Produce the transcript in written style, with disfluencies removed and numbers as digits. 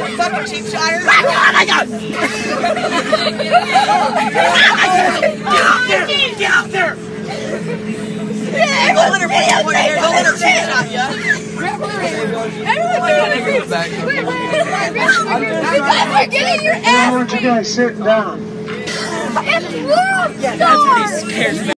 fucking cheap shotters. Get out there! Get out there! Don't let her cheap shot ya. We're getting your ass. Why aren't you guys sitting down? It's wrong. Yeah, that's what he scares me.